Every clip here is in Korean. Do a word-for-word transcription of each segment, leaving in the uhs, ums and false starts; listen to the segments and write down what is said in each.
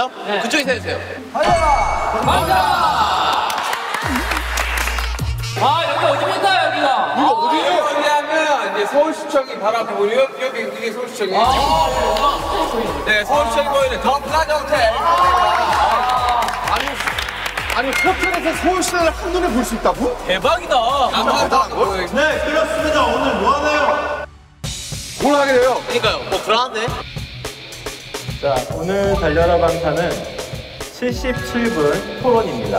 저요? 네. 그쪽에서 해주세요. 가자! 가자! 아, 여기 어디입니까, 여기가? 이거 어디예요? 어디냐면 이제 서울시청이 바로 앞에 보이는 여기, 여기 이게 서울시청이에요. 아, 네, 서울시청이 보이는 더 플라자 호텔. 아니, 아니 호텔에서 서울시내를 한눈에 볼 수 있다고? 대박이다. 대단한 걸? 네, 그렇습니다. 오늘 뭐 하나요? 뭘 하게 돼요? 그러니까요. 뭐 불안한데? 자, 오늘 달려라 방탄은 칠십칠 분 토론입니다.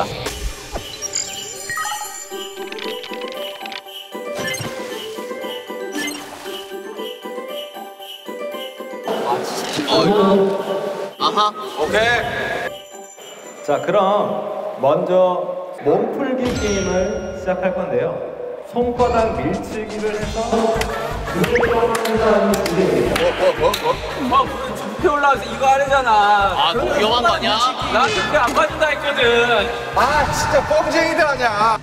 어, 아하. 오케이. 자, 그럼 먼저 몸풀기 게임을 시작할 건데요. 손바닥 밀치기를 해서 뭐, 뭐, 부패 올라와서 이거 하려잖아. 아, 너무 위험한 거 아니야? 나 부패 안 받는다 했거든. 아 진짜 뻥쟁이들 아니야.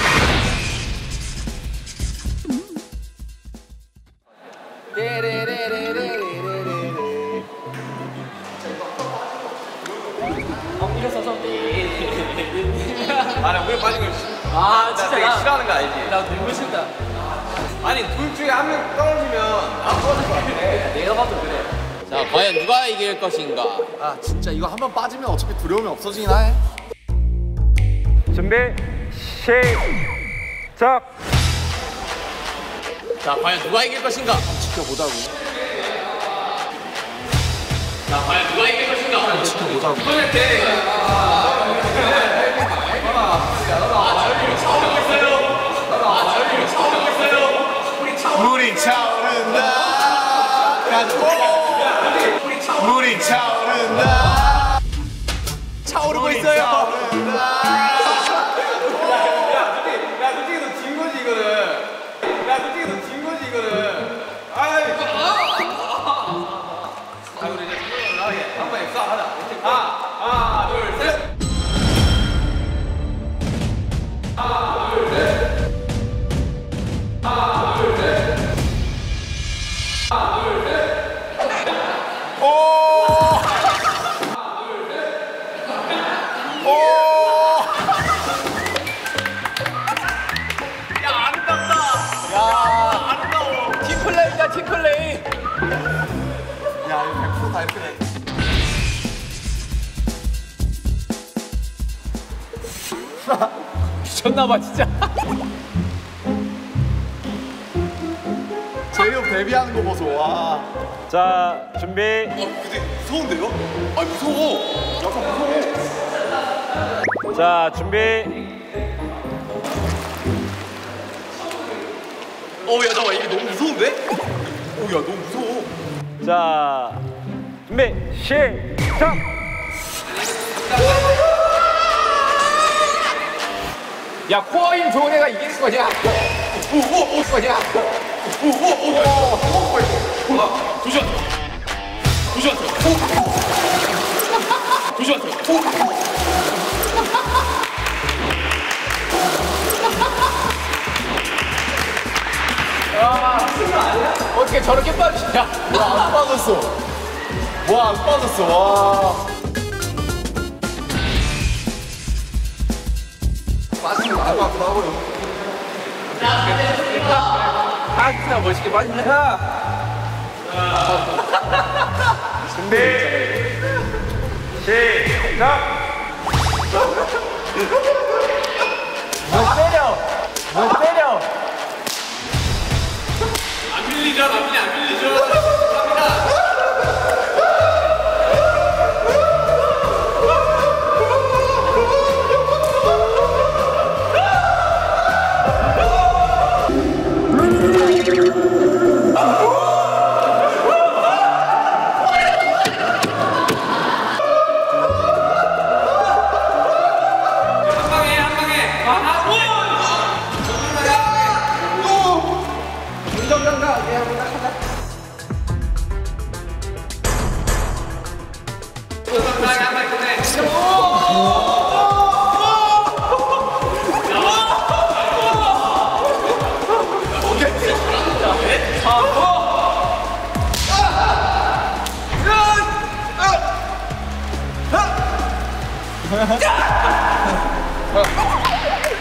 아, 나 물에 빠진 거 아, 진짜 되게 싫어하는 거 알지? 나 너무 싫다. 아니, 둘 중에 한 명 떨어지면 안 떨어질 것 같아. 내가 봐도 그래. 자, 과연 누가 이길 것인가? 아 진짜 이거 한 번 빠지면 어차피 두려움이 없어지긴 해. 준비 시작. 자, 과연 누가 이길 것인가? 지켜보자고. 자, 과연 누가 이길 것인가? 지켜보자고. 물이 차오른다. 가지고 물이 차오른다. 차오르고 있어요. 야, 솔직히 너 진 거지, 이거는. 야, 솔직히 너 진 거지, 이거는. 아이. 자, 우리 이제 정말 올라가게. 한번 엑사 하자. 하나, 하나, 둘, 셋. 하나, 둘, 셋. 하나, 둘, 셋. 하나, 둘, 셋. 오. 오. 야, 아름답다. 야, 아름다워. 팀플레이다, 팀플레이. 야 이거 백 퍼센트 다 예쁘네. 미쳤나봐, 진짜. 제이홉 데뷔하는 거 보소. 와. 자, 준비 근데 무서운데요? 아, 무서워. 약간 무서워. 자, 준비 어, 야, 잠깐만, 이게 너무 무서운데? 오, 야, 너무 무서워. 자, 준비 시작. 야, 코어 힘 좋은 애가 이기는 거냐? 오, 오, 오, 거냐? 오, 오, 오, 오, 오, 오, 조심. 조심. 조심. 어떻게 저렇게 빠지냐? 와 안 빠졌어. 와 안 빠졌어. 와. 빠지면 나을 것 같기도 하고요. 아, 진짜 멋있게 빠진다. 준비 시작. 너 때려. 너 때려. 안 밀리죠, 안 밀리, 안 밀리죠. 갑니다. 아!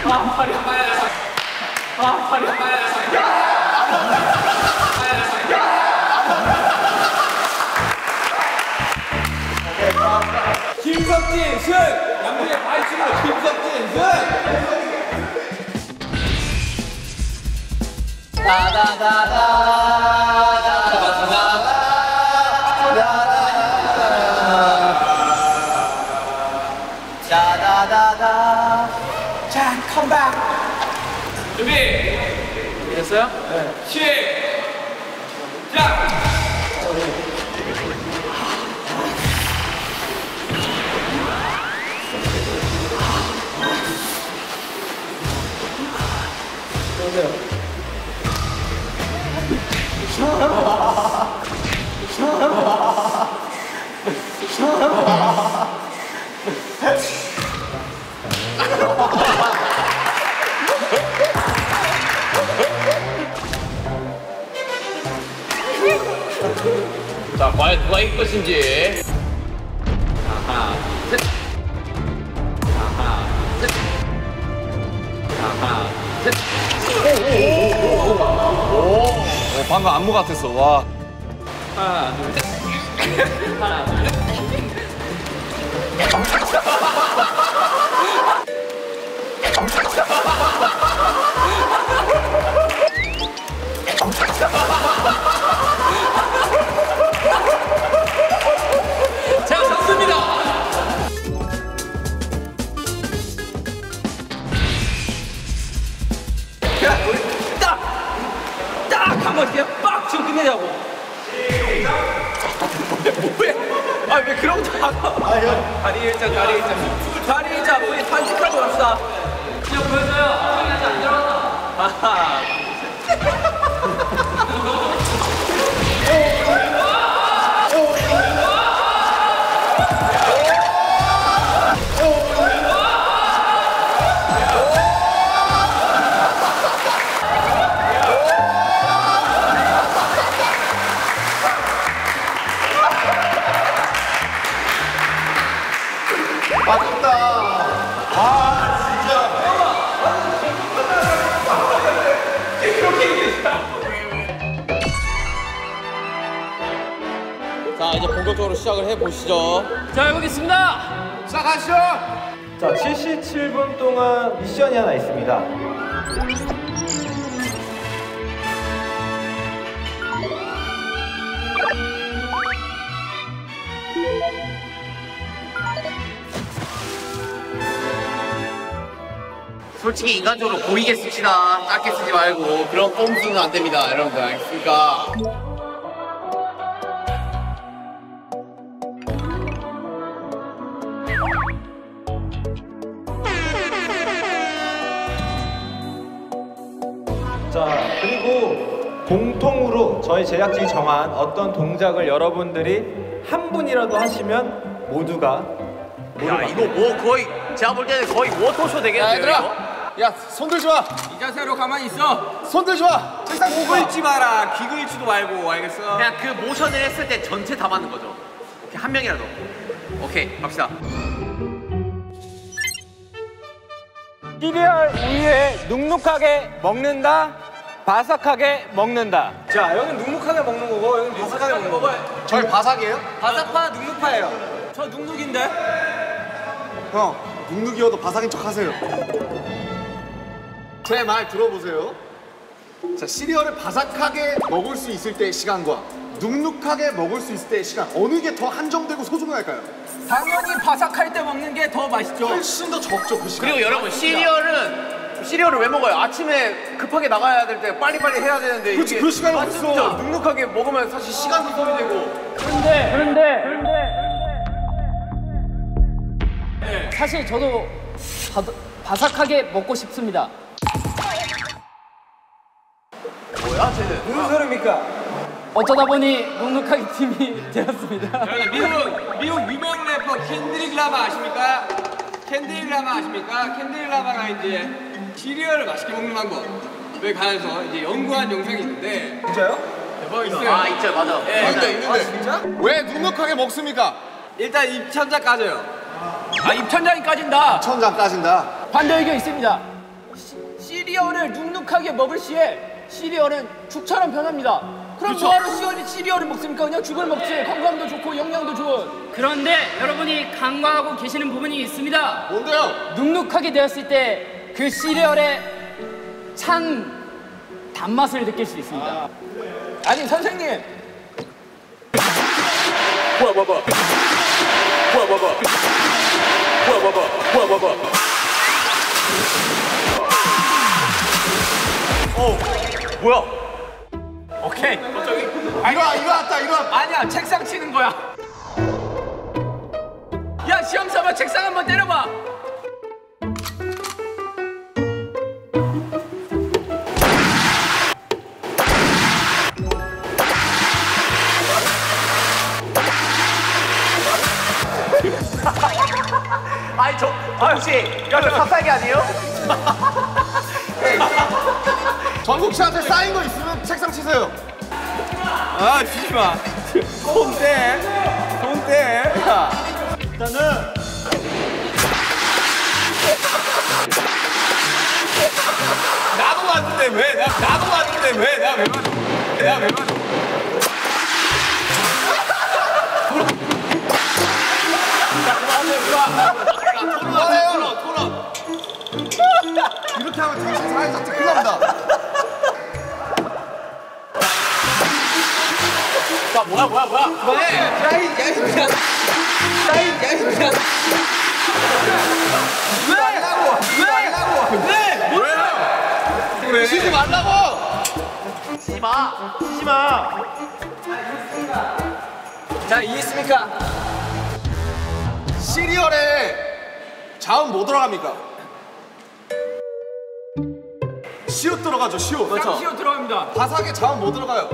김석진 승! 남들의 반칙으로 김석진 승! 자, 컴백. 준비! 됐어요? 시작! 자, 과연 누가 이길 것인지. 하나, 셋. 하나, 셋. 하나, 셋. 어, 방금 안무 같았어. 와. 하나, 둘, 셋. 하나, 둘, 셋. 자, 섰습니다. 야, 우리 딱! 딱! 한 번 그냥 빡! 지금 끝내자고. 뭐해? 아, 왜 그런 거 하고? 다리 일자, 다리 일자. 다리 일자, 우리 단식하고 갑시다. 지금 보여줘요. 아직 안 들어왔다. 아하. 아깝다. 아, 진짜. 자, 이제 본격적으로 시작을 해보시죠. 자, 해보겠습니다. 시작하시죠. 자, 칠십칠 분 동안 미션이 하나 있습니다. 솔직히 인간적으로 보이게 씁시다. 짧게 쓰지 말고. 그런 꼼수는 안 됩니다. 여러분들. 알겠습니까? 자, 그리고 공통으로 저희 제작진이 정한 어떤 동작을 여러분들이 한 분이라도 하시면 모두가 야, 이거 뭐 거의, 제가 볼 때는 거의 워터쇼 되겠는데요? 얘들아. 야, 손 들지 마. 이 자세로 가만히 있어. 손 들지 마. 책상 목을 읽지 마라. 귀 읽지도 말고. 알겠어? 그냥 그 모션을 했을 때 전체 다 맞는 거죠. 오케이, 한 명이라도. 오케이, 갑시다. 시리얼 우유에 눅눅하게 먹는다, 바삭하게 먹는다. 자, 여기는 눅눅하게 먹는 거고, 여기는 바삭하게 먹는 거고. 저희 바삭이에요? 바삭파 눅눅파예요. 저 눅눅인데? 형, 눅눅이어도 바삭인 척 하세요. 제 말 들어보세요. 자, 시리얼을 바삭하게 먹을 수 있을 때의 시간과 눅눅하게 먹을 수 있을 때의 시간, 어느 게 더 한정되고 소중할까요? 당연히 바삭할 때 먹는 게 더 맛있죠. 훨씬 더 적죠, 그 시간. 그리고 여러분, 시리얼은, 시리얼을 왜 먹어요? 아침에 급하게 나가야 될 때 빨리빨리 해야 되는데. 그렇지, 이게 그 시간이 아, 없어. 진짜 눅눅하게 먹으면 사실 시간도 소비되고. 그런데 그런데 사실 저도 바, 바삭하게 먹고 싶습니다. 뭐야, 쟤는? 무슨 소리입니까? 어쩌다 보니 눅눅하게 팀이 되었습니다. 여러분, 미국 미국 유명 래퍼 켄드릭 라마 아십니까? 켄드릭 라마 아십니까? 켄드릭 라마가 이제 시리얼을 맛있게 먹는 방법에 관해서 이제 연구한 영상이 있는데. 진짜요? 대박 있어요. 아, 있죠, 맞아. 예, 있는데, 맞아. 있는데. 진짜? 왜 눅눅하게 먹습니까? 일단 입천장 까져요. 아, 입천장이 까진다. 천장 까진다. 반대 의견 있습니다. 시리얼을 눅눅하게 먹을 시에 시리얼은 죽처럼 변합니다. 그럼 뭐하러 시리얼, 시리얼을 먹습니까? 그냥 죽을 먹지. 건강도 좋고 영양도 좋은. 그런데 여러분이 간과하고 계시는 부분이 있습니다. 뭔데요? 눅눅하게 되었을 때 그 시리얼의 찬 단맛을 느낄 수 있습니다. 아. 아니 선생님. 뭐야 봐봐. 뭐야 봐봐. 뭐야 봐봐. 뭐야 봐봐. 어 뭐야? 오케이. 이거 이거 왔다 이거 왔다. 아니야, 책상 치는 거야. 야, 시험 삼아 책상 한번 때려봐. 아니 저 아, 혹시 이거 삽살개 아니에요? 정국 씨한테 쌓인 거 있으면 책상 치세요. 아 주지 마. 손 떼. 손 떼. 야. 일단은 나도 왔는데 왜? 나 나도 왔는데 왜? 나 왜 맞아? 내가 왜 맞아? 토론 토론. 이렇게 하면 정신 사회자 큰일 납니다. 자 뭐야 뭐야 뭐야? 왜? 야이 야이 그냥. 야이 야이 그냥. 왜? 왜? 왜? 왜? 왜? 치지 말라고. 치지 마. 치지 마. 자 이해했습니까? 시리얼에 자음 뭐 들어갑니까? 시옷 들어가죠 시옷. 그렇죠. 시옷 들어갑니다. 바삭에 자음 뭐 들어가요?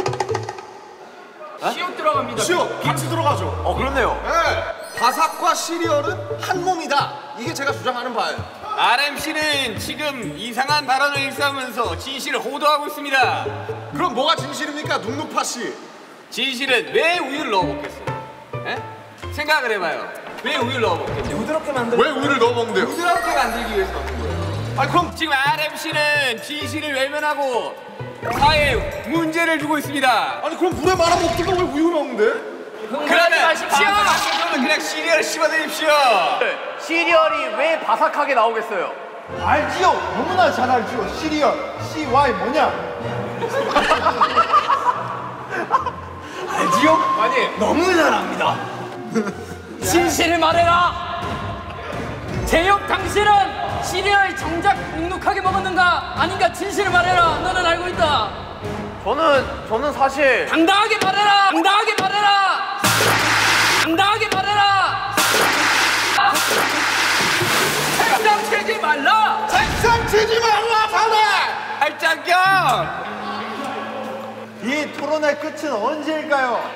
시옷 들어갑니다. 시옷 같이 들어가죠. 어 그렇네요. 네. 바삭과 시리얼은 한 몸이다. 이게 제가 주장하는 바예요. 알엠씨는 지금 이상한 발언을 일삼으면서 진실을 호도하고 있습니다. 그럼 뭐가 진실입니까, 눅눅파 씨? 진실은 왜 우유를 넣어 먹겠어요? 에? 생각을 해봐요. 왜 우유를 넣어 먹겠죠? 부드럽게 만들. 왜 우유를 넣어 먹는데요? 부드럽게 만들기 위해서 넣는 거예요. 아니 그럼 지금 알엠씨는 진실을 외면하고 사회에 문제를 주고 있습니다. 아니 그럼 물에 말아 먹든가 왜 우유 넣는데? 그러면 마십시오. 그러면 그냥 시리얼 씹어드립시오. 시리얼이 왜 바삭하게 나오겠어요? 알지요. 너무나 잘 알지요. 시리얼 씨와이 뭐냐? 알지요? 아니, 너무 잘합니다. 진실을 말해라. 제육 당신은 시리얼 정작 눅눅하게 먹었는가? 아닌가? 진실을 말해라. 너는 알고 있다. 저는 저는 사실 당당하게 말해라. 당당하게 말해라. 당당하게 말해라. 책상 치지 말라. 책상 치지 말라 자네! 할장경. 이 토론의 끝은 언제일까요?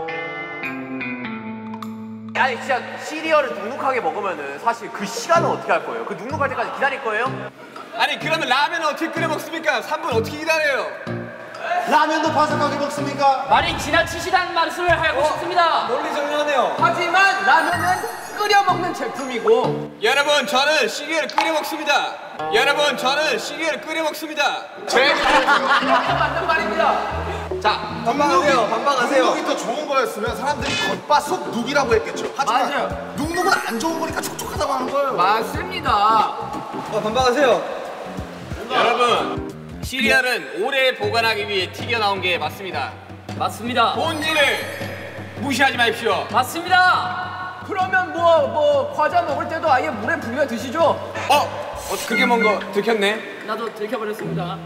아니 진짜 시리얼을 눅눅하게 먹으면은 사실 그 시간은 어떻게 할 거예요? 그 눅눅할 때까지 기다릴 거예요? 아니 그러면 라면은 어떻게 끓여 먹습니까? 삼 분 어떻게 기다려요? 라면도 바삭하게 먹습니까? 말이 지나치시다는 말씀을 하고 싶습니다. 논리정연하네요. 하지만 라면은 끓여 먹는 제품이고 여러분 저는 시리얼을 끓여 먹습니다. 여러분 저는 시리얼을 끓여 먹습니다. 제 그렇게 맞는 말입니다. 자 반박하세요. 반박하세요. 눅눅이 더 좋은 거였으면 사람들이 겉바속 눅이라고 했겠죠. 하지만 맞아요. 눅눅은 안 좋은 거니까 촉촉하다고 하는 거예요. 맞습니다. 어, 반박하세요. 여러분 시리얼은 오래 보관하기 위해 튀겨 나온 게 맞습니다. 맞습니다. 본질을 무시하지 마십시오. 맞습니다. 그러면 뭐 뭐 과자 먹을 때도 아예 물에 불려 드시죠? 어? 어 그게 뭔가 들켰네. 나도 들켜버렸습니다.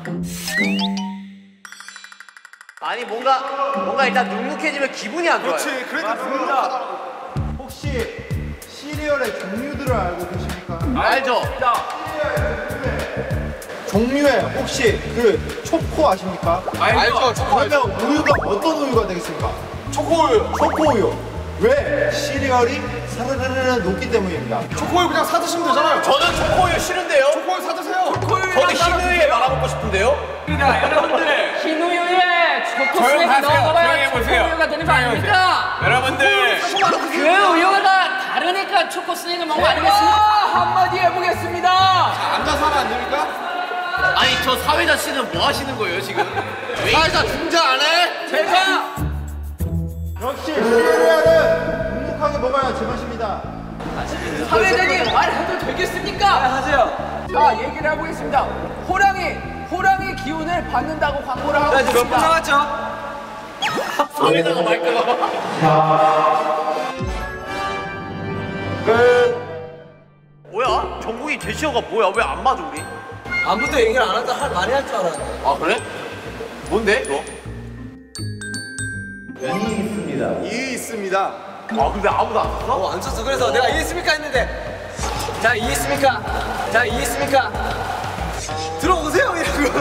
아니 뭔가 뭔가 일단 눅눅해지면 기분이 안 좋아요. 그렇지. 그러니까 눅눅하다고. 혹시 시리얼의 종류들을 알고 계십니까? 알죠? 종류에 혹시 그 초코 아십니까? 알죠. 초코 알죠. 그러면 우유가 어떤 우유가 되겠습니까? 초코우유. 초코우유. 왜? 시리얼이 사르르르 녹기 때문입니다. 초코우유 그냥 사 드시면 되잖아요. 저는 초코우유 싫은데요? 초코우유 사 드세요. 저는 흰우유에 말아 먹고 싶은데요? 자 여러분들 흰 우유에 초코 스낵 조용하세요. 넣어봐야 조용히 초코 해보세요. 우유가 되는 거 조용히 아닙니까? 여러분들 그 우유가 다르니까 제가 초코 스낵을 먹은 거 아니겠습니까? 한마디 해보겠습니다. 앉아서 하면 안 됩니까? 아니 저 사회자 씨는 뭐 하시는 거예요 지금? 왜 사회자 중재 안 해? 제가 역시 시리얼은 눅눅하게 먹어야 제맛입니다. 사회자님 말해도 되겠습니까? 하세요. 자 얘기를 해보겠습니다. 호랑이 호랑이 기운을 받는다고 광고를 하고 있습니다. 몇분 남았죠? 사회자가 말까 뭐야? 정국이 제시어가 뭐야? 왜 안 맞아 우리? 아무도 얘기를 안 한다 할 많이 할 줄 알았는데. 아 그래? 뭔데 이거? 이 있습니다. 아 근데 아무도 안 썼어? 어, 안 썼어. 그래서 내가 이해했습니까 했는데 자 이해했습니까? 자 이해했습니까? 들어오세요 이러고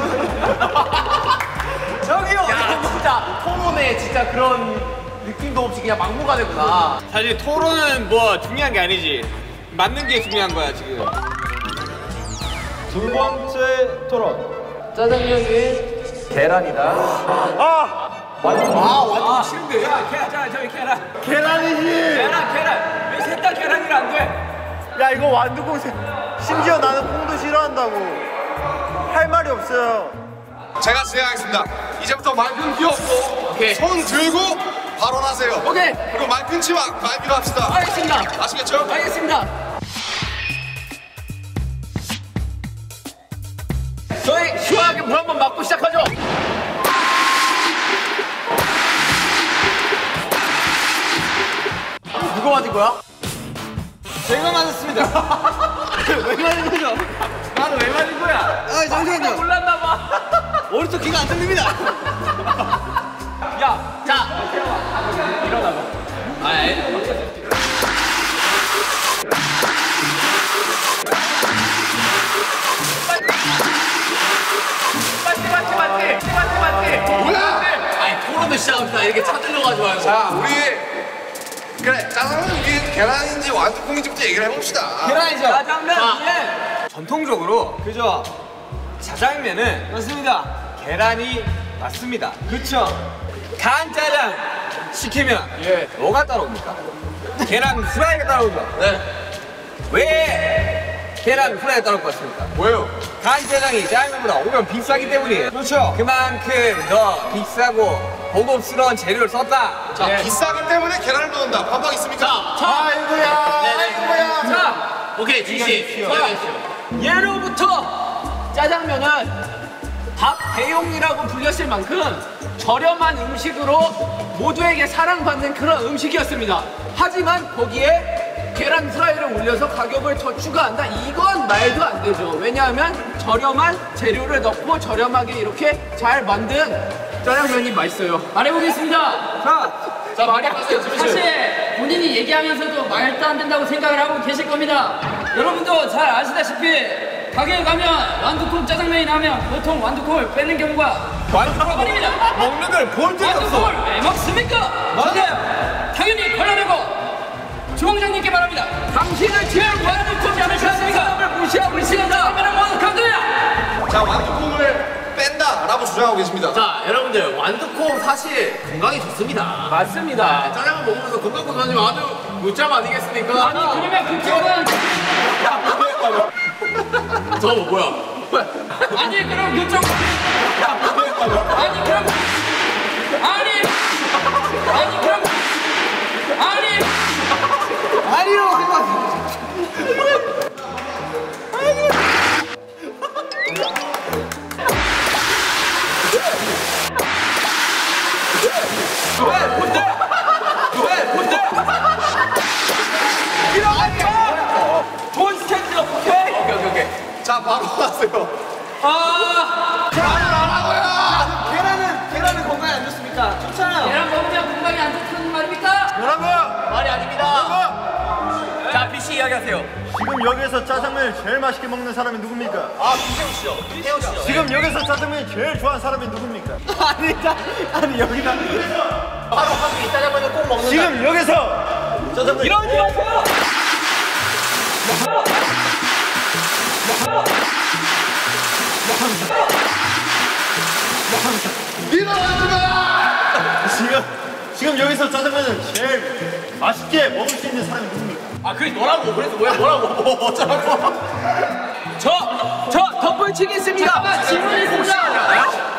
저기요. 야 진짜 토론에 진짜 그런 느낌도 없이 그냥 막무가내구나. 사실 토론은 뭐 중요한 게 아니지. 맞는 게 중요한 거야 지금. 두 번째 토론. 짜장면 위에 계란이다. 아 완전 싫은데. 야 계란 자 저기 계란 계란이지. 계란 계란 왜 셋 다 계란이라 안 돼? 야 이거 완두콩 세- 심지어 나는 콩도 싫어한다고. 할 말이 없어요. 제가 진행하겠습니다. 이제부터 말 끊기 없고 오케이. 손 들고 발언하세요. 오케이. 그리고 말 끊지 마. 말기로 합시다. 알겠습니다. 아시겠죠? 알겠습니다. 저희 시원하게 물 한번 맞고 시작하죠. 누가 맞은 거야? 제가 맞았습니다. 왜 맞은 거죠? 나는 왜 맞은 거야? 아 잠시만요. 몰랐나 봐. 오른쪽 귀가 안 들립니다. 야, 자 일어나봐. 아 예. 맞지 맞지 맞지 맞지 맞지. 뭐야? 아니 토론을 시작합시다. 이렇게 찾으려고 하지 말고. 자 우리 그래 짜장면 우리 계란인지 완두콩인지부터 얘기를 해봅시다. 계란이죠. 짜장면 자. 위에 전통적으로 그죠? 짜장면은 맞습니다. 계란이 맞습니다. 그렇죠? 간짜장 시키면 예. 뭐가 따라옵니까? 계란 후라이가 따라오죠. 네. 왜 계란 후라이가 따라올 것 같습니까? 뭐예요? 간짜장이 짜장면보다 오면 비싸기 때문이에요. 그렇죠. 그만큼 더 비싸고 고급스러운 재료를 썼다. 자 예. 비싸기 때문에 계란을 넣는다. 반박 있습니까? 자, 자. 아이고야. 네네. 아이고야. 자, 오케이 지시. 설명해주시오. 예로부터 짜장면은 밥 대용이라고 불렸을 만큼 저렴한 음식으로 모두에게 사랑받는 그런 음식이었습니다. 하지만 거기에 계란 후라이를 올려서 가격을 더 추가한다? 이건 말도 안 되죠. 왜냐하면 저렴한 재료를 넣고 저렴하게 이렇게 잘 만든 짜장면이 맛있어요. 말해보겠습니다. 자, 자 말해보세요. 사실 본인이 얘기하면서도 말도 안 된다고 생각을 하고 계실 겁니다. 여러분도 잘 아시다시피 가게에 가면 완두콩 짜장면이 나면 보통 완두콩을 빼는 경우가 완두콩 아닙니다. 먹는 걸 볼 때 없어. 완두콩을 왜 먹습니까? 맞아요. 당연히 걸러내고 주방장님께 바랍니다. 당신을 제일 완두콩이 하는 사람을 무시하고 있습니다. 짜장면은 완두콩 거야. 자 완두콩을 뺀다라고 주장하고 계십니다. 자 여러분들 완두콩 사실 건강에 좋습니다. 맞습니다. 짜장면 먹으면서 건강 건강하면 아주 무짱 아니겠습니까? 아니 그러면 그쪽은 저거 뭐야? 아니 그럼 그쪽 아니 그럼 아니 아니 그럼 아니 아니요 생각. 왜 뭔데? 왜 뭔데? 이러니까 돈 스탠드 오케이? 오케이 오케이 오케이. 자 바로 하세요. 아 계란은 계란은 건강에 안 좋습니까? 좋잖아요. 계란 먹으면 건강이 안 좋다는 말입니까? 여러분, 말이 아닙니다. 자 비씨 이야기하세요. 지금 여기서 짜장면을 제일 맛있게 먹는 사람이 누굽니까? 아 김태우 씨요. 태우 씨요. 지금 여기서 짜장면을 제일 좋아하는 사람이 누굽니까? 아니다. 아니 여기다. 하루 한끼 짜장면을 꼭 먹는다. 지금 여기서 짜장면 이러지 마세요. 일어나지 마! 지금 지금 여기서 짜장면을 제일 맛있게 먹을 수 있는 사람이 누굽니까? 아 그래 뭐라고 그래서 뭐야 뭐라고 뭐 어쩌라고 저, 저 덧붙이기 있습니다. 잠깐만, 질문이 있습니다.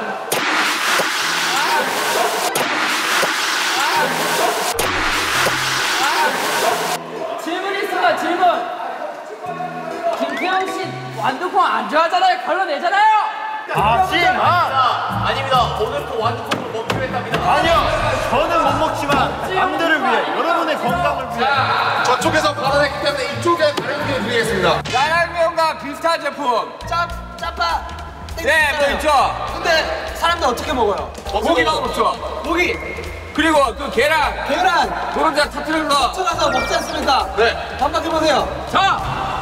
질문 있습니다. 질문. 김태형 씨 완두콩 안 좋아하잖아요. 걸러내잖아요. 하지만 아닙니다 오늘 또 완두콩을 먹기로 했답니다 아니요 저는 못 먹지만 남들을 위해 여러분의 건강을 위해 저쪽에서 발언했기 때문에 이쪽에 발언해 드리겠습니다. 짜장면과 비슷한 제품. 짭, 짜파. 네, 뭐 있죠. 근데 사람들 어떻게 먹어요? 고기만 먹죠. 고기. 그리고 그 계란. 계란. 노른자 터뜨려서. 터뜨려서 먹지 않습니까? 네. 반박해보세요. 자,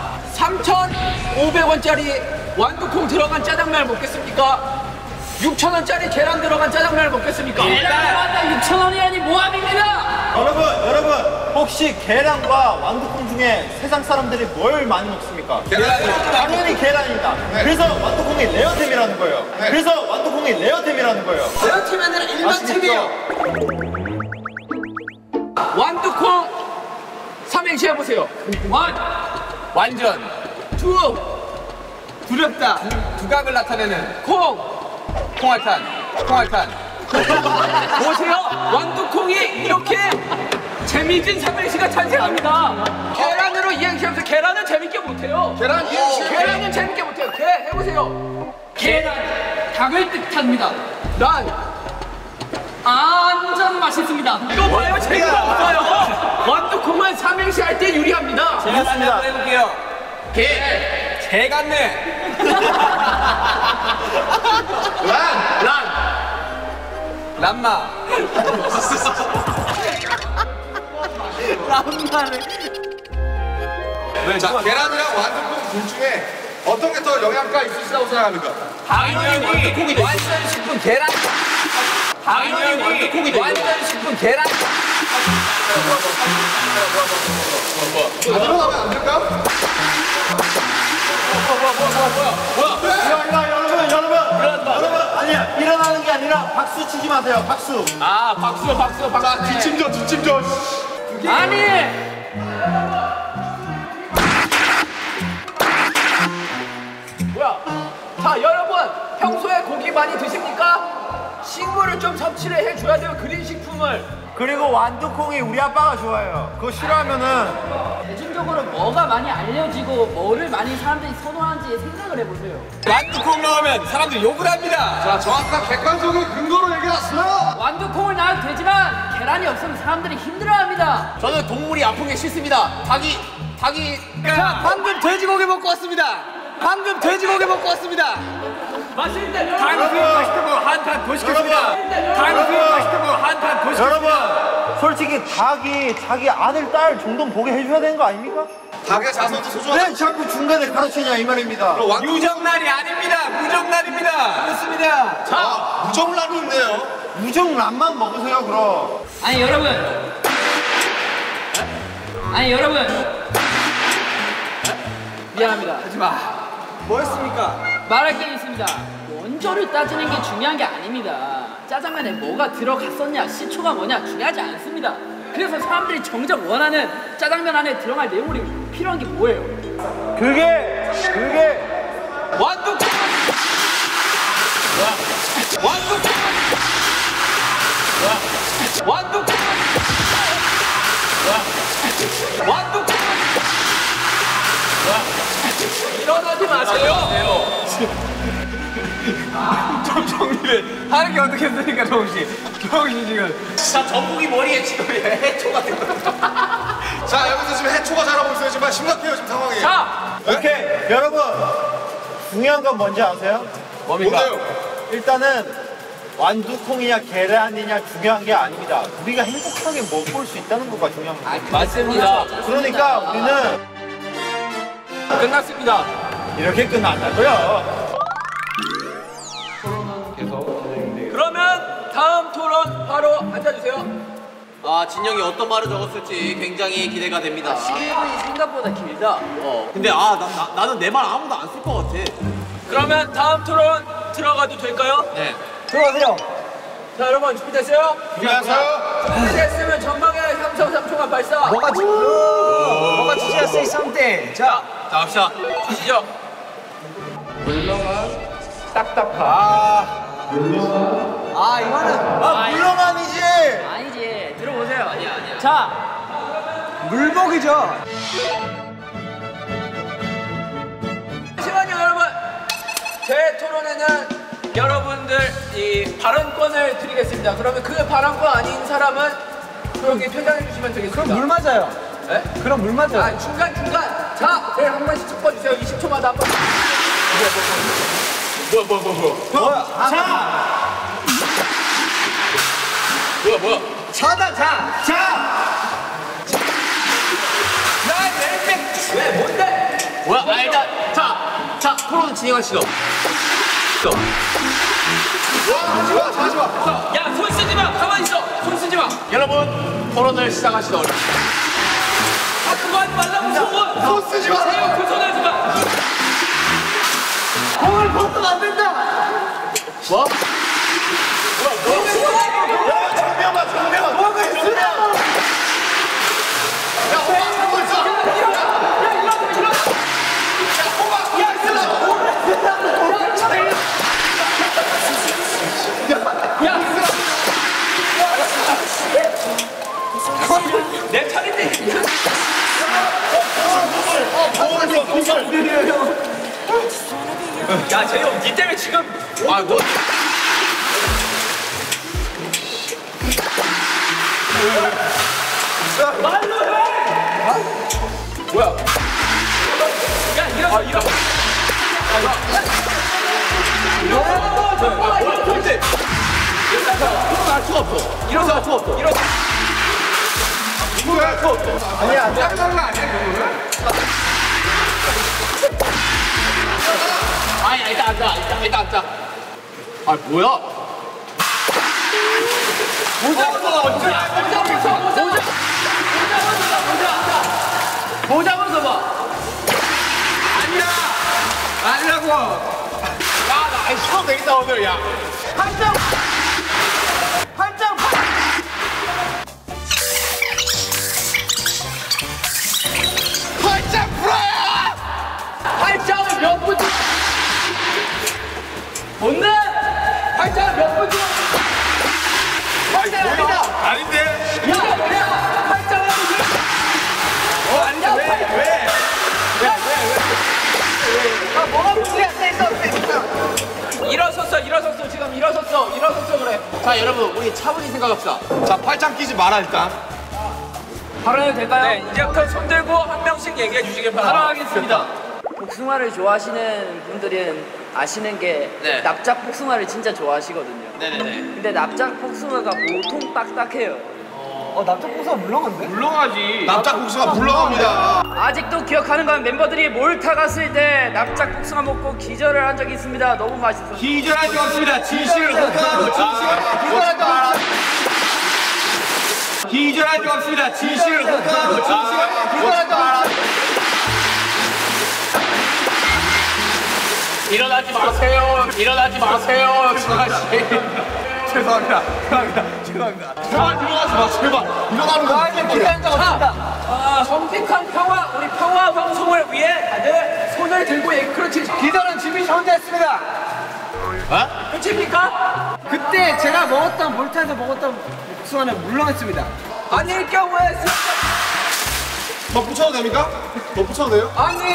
삼천오백 원짜리 완두콩 들어간 짜장면을 먹겠습니까? 육천 원짜리 계란 들어간 짜장면을 먹겠습니까? 계란이 왔다 육천 원이라니 모함입니다. 여러분 여러분 혹시 계란과 완두콩 중에 세상 사람들이 뭘 많이 먹습니까? 계란이요. 당연히 계란입니다. 그래서 완두콩이 레어템이라는 거예요. 그래서 완두콩이 레어템이라는 거예요. 레어팀이 아니라 일반팀이에요. 완두콩 삼행시 해보세요. 완. 완전. 투. 두렵다. 두각을 나타내는. 콩. 콩알탄. 콩알탄. 보세요. 완두콩이 이렇게 재미진 삼행시가 탄생합니다. 계란으로 이행시하면서 계란은 재밌게 못해요. 계란 이행시. 계란은 재밌게 못해요. 개 해보세요. 계란 닭을 뜻합니다. 난. 완전 맛있습니다. 이거 봐요. 재미가 없어요. 완두콩만 삼행시 할 때 유리합니다. 제가 한번 해볼게요. 개. 개 같네. 란. 란. 란마. 란마를. 자, 계란이랑 완두콩 둘 중에 어떤 게 더 영양가 있으시다고 생각합니까? 당연히 완두콩이 완전 식품 계란. 당연히 완두콩이 완전 식품 계란. 안 들어가면 안 될까? 야, 야, 여러분 여러분 여러분 아니야 일어나는 게 아니라 박수 치지 마세요. 박수. 아 박수 박수 박수. 자, 뒷짐 줘, 뒷짐 줘. 아니 뭐야? 자 여러분 평소에 고기 많이 드십니까? 식물을 좀 섭취를 해줘야 돼요. 그린 식품을. 그리고 완두콩이 우리 아빠가 좋아해요. 그거 싫어하면은 대중적으로 뭐가 많이 알려지고 뭐를 많이 사람들이 선호하는지 생각을 해보세요. 완두콩 넣으면 사람들이 욕을 합니다. 자, 정확한 객관적인 근거로 얘기했어요. 완두콩을 낳아도 되지만 계란이 없으면 사람들이 힘들어합니다. 저는 동물이 아픈 게 싫습니다 닭이 닭이 자 방금 돼지고기 먹고 왔습니다. 방금 돼지고기 먹고 왔습니다. 맛있는데 당수육 맛있다고 한탄 더 시켰습니다. 당수육 맛있다고 한탄 더 시켰습니다. 여러분 솔직히 닭이 자기 아들 딸 정도는 보게 해줘야 되는 거 아닙니까? 닭의 자손도 소중하다. 왜 자꾸 중간에 가로채냐 이 말입니다. 유정날이 아닙니다. 무정날입니다. 그렇습니다. 자, 무정란이 있네요. 무정란만 먹으세요 그럼. 아니 여러분 아니 여러분 미안합니다. 하지마. 뭐였습니까? 말할 게 있습니다. 원조를 따지는 게 중요한 게 아닙니다. 짜장면에 뭐가 들어갔었냐 시초가 뭐냐 중요하지 않습니다. 그래서 사람들이 정작 원하는 짜장면 안에 들어갈 내용물이 필요한 게 뭐예요? 그게 그게 완두콩. 완두콩. 완두콩. 완두콩. 일어나지 마세요. 좀 정리를 하는 게 어떻겠습니까, 정씨? 정씨 지금. 자 전국이 머리에 지금 해초 같은 거 자, 여기서 지금 해초가 자라고 있어요. 지금 심각해요, 지금 상황이. 자, 오케이 여러분 중요한 건 뭔지 아세요? 뭔데요? 일단은 완두콩이냐 계란이냐 중요한 게 아닙니다. 우리가 행복하게 먹을 수 있다는 거가 중요한 거예요. 맞습니다. 그러니까 우리는 끝났습니다. 이렇게 끝난다고요. 그러면 다음 토론 바로 앉아주세요. 아 진영이 어떤 말을 적었을지 굉장히 기대가 됩니다 질문이 생각보다 길다. 어 근데 아 나, 나, 나는 내 말 아무도 안 쓸 것 같아 그러면 다음 토론 들어가도 될까요? 네 들어가세요. 자 여러분 준비됐어요? 안녕하세요. 준비됐으면 전방에 삼 초 삼 초 발사만 발사. 뭐가 주 뭐가 주제야 say something. 자, 자, 갑시다. 주시죠. 딱딱한. 아 이거는 아 물렁함이지. 아니지. 들어보세요. 아니야, 아니야. 자, 물복이죠. 잠시만요, 여러분. 제 토론에는 여러분들 이 발언권을 드리겠습니다. 그러면 그 발언권 아닌 사람은 여기 퇴장해 주시면 되겠습니다. 그럼 물 맞아요. 네? 그럼 물 맞아요. 아, 중간 중간. 자, 네, 한 번씩 짚어주세요. 이십 초마다 한 번. 뭐야, 뭐야, 뭐야, 뭐야. 뭐야? 자, 뭐야, 뭐야. 자다 자, 자. 야, 왜, 왜, 뭔데? 뭐야? 아, 일단 자, 자 토론 진행하시죠. 하지마 하지마. 야, 손 쓰지 마. 가만히 있어. 손 쓰지 마. 여러분 토론을 시작하시죠. 아, 그거 하지 말라고, 손. 손 쓰지 마. 세요, 그 손 하지 마. 공을 벗으면 안 된다. 뭐? 정명아 정명아. 뭐가 있어? 야 호박 하고 있어. 내 차례인데. 야, 재영, 니 때문에 지금. 아, 뭐? 말로 해! 뭐야? 야, 이런, 아, 이런. 뭔데? 이러서 할 수가 없어. 이러서 할 수가 없어. 이런. 이거 할 수가 없어. 아니야 짱난 거 아니야 그거는? 아니, 일단 앉아. 일단, 일단 앉아. 아, 뭐야? 모자부터 언제? 모자부터, 모자. 모자 벗어봐. 아니야. 아니라고. 야, 나 아니, 수업 되겠다 오늘. 야. 팔짱, 팔짱, 팔짱 풀어요. 팔짱을 몇 분? 뭔데? 팔짱을 몇 분? 팔짱을 아니다. 아닌데. 뭐야, 뭐야? 팔짱을 어, 아닌데 왜? 왜? 아 뭐가 문제야? say something. 일어섰어, 일어섰어, 지금 일어섰어, 일어섰어 그래. 자, 여러분, 우리 차분히 생각합시다. 자 팔짱 끼지 마라 일단. 발언해도 될까요? 네, 이제부터 손 들고 한 명씩 얘기해 주시길 바랍니다. 발언하겠습니다. 복숭아를 좋아하시는 분들은 아시는 게 네. 납작 복숭아를 진짜 좋아하시거든요. 네네네. 근데 납작 복숭아가 보통 딱딱해요. 어 납작 복숭아 물렁한데? 물렁하지. 납작 국수가 물렁합니다. 아직도 기억하는 건 멤버들이 몰타 갔을 때 납작 복숭아 먹고 기절을 한 적이 있습니다. 너무 맛있어서. 기절할 수 없습니다. 진실을 호소하고 기절할 줄 알아. 기절할 수 없습니다. 진실을 호소하고 기절할 줄 알아. 일어나지 마세요. 일어나지 마세요. 준하씨. 죄송합니다. 죄송합니다. 죄송합니다. 제발 일어나지 마 제발. 일어나는 거 아 이제 기대한 적 없습니다. 아, 정직한 평화, 우리 평화 방송을 위해 다들 손을 들고 얘기, 그렇지. 기절은 지민이 혼자 했습니다. 그렇습니까? 그때 제가 먹었던 몰타에서 먹었던 복숭아는 물렁했습니다. 아닐 경우에 스- 더 붙여도 됩니까? 더 붙여도 돼요? 아니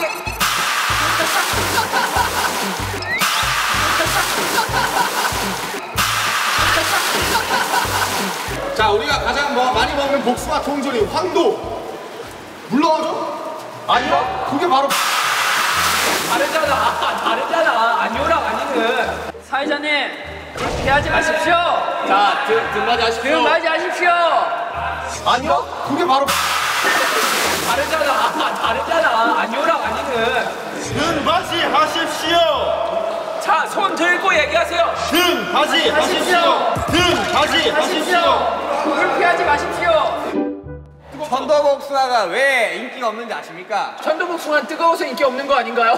자 우리가 가장 뭐 많이 먹는 복숭아 통조림 황도 물렁하죠? 아니요, 그게 바로 다르잖아. 아, 다르잖아. 아니오랑 아니는. 사회자님, 불쾌하지 마십시오. 자, 등, 등받이 하십시오. 등하지 마십시오. 아니요? 그게 바로 다르잖아. 아, 다르잖아. 아니오랑 아니는. 등받이 하십시오. 자, 손 들고 얘기하세요. 등받이 하십시오. 등받이 하십시오. 불쾌하지 마십시오. 천도복숭아가 왜 인기가 없는지 아십니까? 천도복숭아 뜨거워서 인기 없는 거 아닌가요?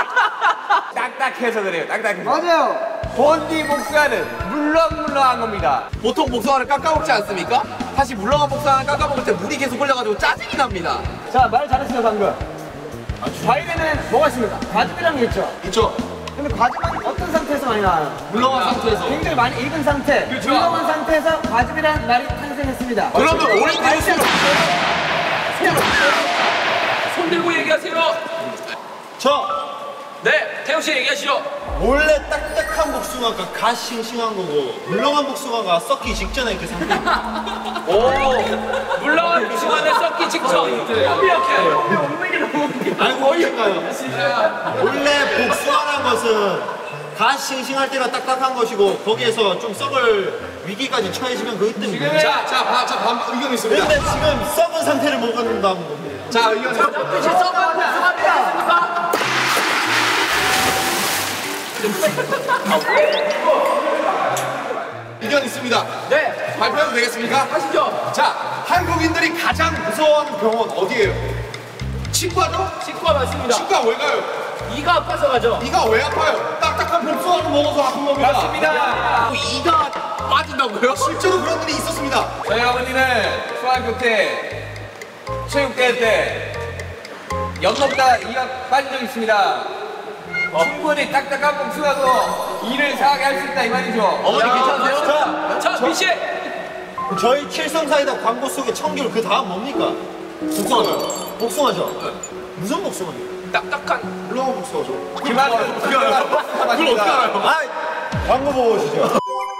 딱딱해서 그래요. 딱딱해서. 맞아요. 본디 복숭아는 물렁물렁한 겁니다. 보통 복숭아를 깎아 먹지 않습니까? 사실 물렁한 복숭아 깎아 먹을 때 물이 계속 흘려가지고 짜증이 납니다. 자, 말 잘했어요, 방금. 과일에는 뭐가 있습니까? 과즙이라는 게 있죠? 있죠? 근데 과즙은 어떤 상태에서 많이 나와요? 물렁한 상태에서. 굉장히 많이 익은 상태, 그렇죠. 물렁한 상태에서 과즙이라는 말이 탄생했습니다. 그러면 오렌지 주스로 손 들고 얘기하세요. 저 네, 태용 씨 얘기하시죠. 원래 딱딱한 복숭아가 갓 싱싱한 거고 물렁한 복숭아가 썩기 직전에 그 상태입니다. 오, 물렁한 복숭아는 썩기 직전. 완벽해. 알고 계신가요? 원래 복숭아란 것은 갓 싱싱할 때가 딱딱한 것이고 거기에서 좀 썩을 위기까지 처해지면 그때입니다. 자, 자, 봐, 자, 반, 의견 있습니다. 근데 지금 썩은 상태를 먹는다는 겁니다. 자, 의견 있습니다. 의견 있습니다. 네, 발표해도 되겠습니까? 하시죠. 자, 한국인들이 가장 무서워하는 병원 어디예요? 치과죠? 치과 맞습니다. 치과 왜 가요? 이가 아파서 가죠. 이가 왜 아파요? 딱딱한 복숭아를 먹어서 아픈 겁니다. 맞습니다. 이가 빠진다고요? 실제로 그런 일이 있었습니다. 저희 아버지는 중학교 때 체육대회 때 엿 먹다 이가 빠진 적이 있습니다. 충분히 딱딱한 복숭아도 이를 상하게 할 수 있다 이 말이죠. 어머니 괜찮으세요? 자, 비 씨. 저희 칠성사이다 광고 속의 청귤 그 다음 뭡니까? 복숭아요. 복숭아죠? 무슨 복숭아예요? 딱딱한. 물렁한 복숭아죠. 그 말은 어떻게 알아요? 그걸 어떻게 알아요? 아, 광고 보고 오시죠.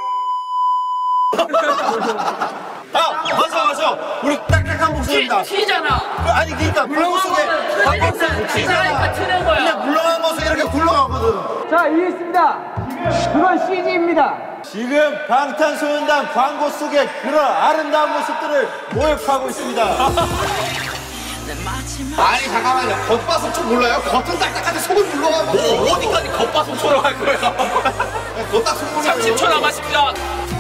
아, 맞아, 맞아. 우리 딱딱한 복숭아입니다. 튀잖아. 그, 아니, 그러니까 광고 속에 광고 속에 튀자니까 튀는 거야. 근데 물렁한 모습 이렇게 굴러가거든. 자, 이해했습니다. 그건 씨지입니다. 지금 방탄소년단 광고 속에 그런 아름다운 모습들을 모욕하고 있습니다. 아니, 잠깐만요. 겉바속촉 몰라요? 겉은 딱딱한데 속은 물렁한 거. 뭐 어디까지 겉바속촉으로 할 거예요? 겉딱 속 몰라요. 삼십 초 남았습니다.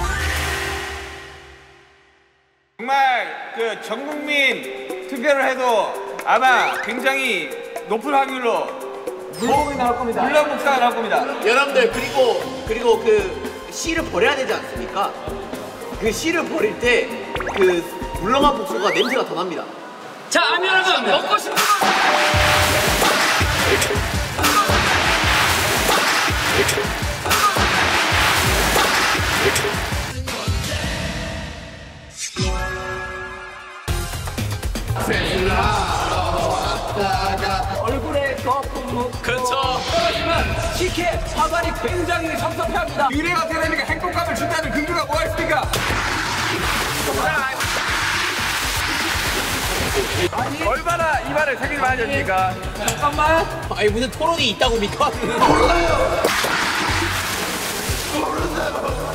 정말 그 전 국민 투표를 해도 아마 굉장히 높은 확률로 물고기 나올 겁니다. 물렁 복숭아가 나올 겁니다. 여러분들 그리고 그리고 그 씨를 버려야 되지 않습니까? 그 씨를 버릴 때 그 물렁한 복숭아 냄새가 더 납니다. 자, 아미 여러분 먹고 싶은 거. 얼굴에 거품 묻고 그렇죠. 하지만 식혜 화관이 굉장히 섭섭해합니다. 미래가 되니까 행복감을 준다는 근거가 뭐가 있습니까? 얼마나 이 말을 생길 많이 하십니까? 잠깐만. 아니 무슨 토론이 있다고 믿고 하는